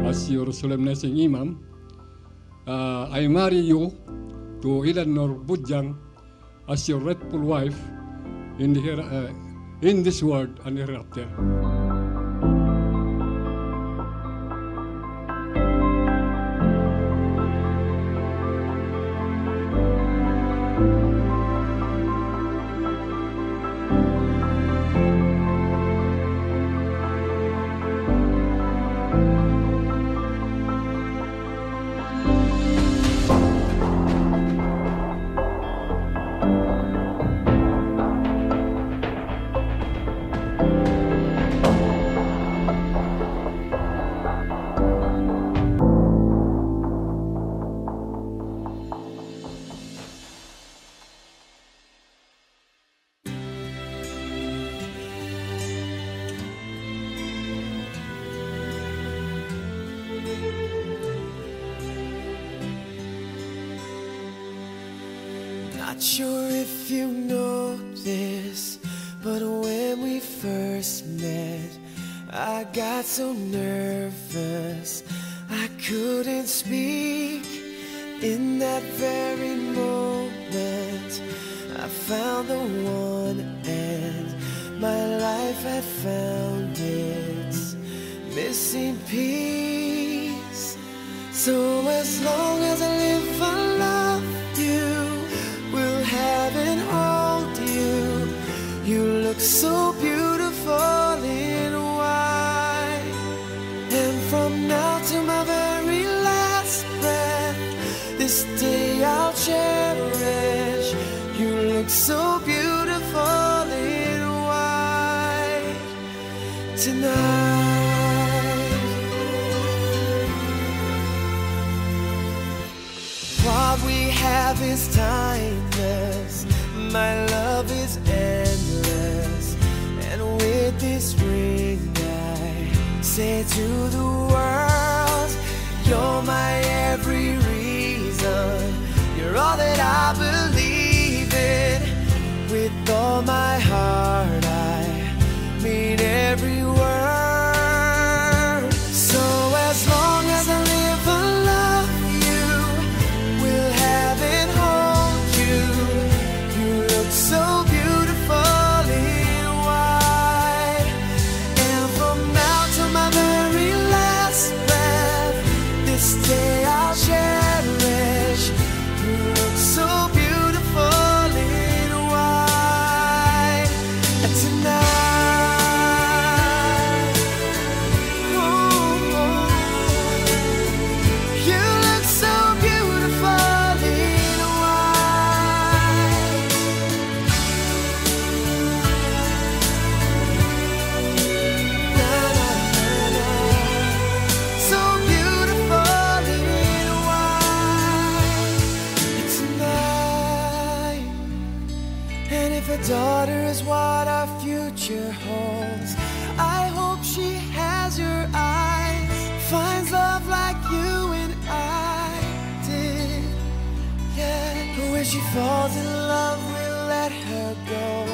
as your solemnizing imam, I marry you to Eleanor Bujang as your rightful wife in this world and hereafter. Not sure if you know this, but when we first met, I got so nervous I couldn't speak. In that very moment, I found the one, and my life had found its missing piece. So as long as I live, I love you, will have and hold you. You look so beautiful in white, and from now to my very last breath, this day I'll cherish. You look so beautiful in white tonight. What we have is timeless, my love is endless, and with this ring I say to the world, you're my every reason, you're all that I believe in. With all my heart I mean every word. So as long as I live, I love you, will have and hold you. You look so beautiful in white, and from now to my very last breath, this day I'll cherish. You look so beautiful in white tonight. Ooh, you look so beautiful in white. Na, na, na, na. So beautiful in white tonight. And if a daughter is what our future holds, I hope she has your eyes, finds love like you and I did. Yeah, but when she falls in love, we'll let her go.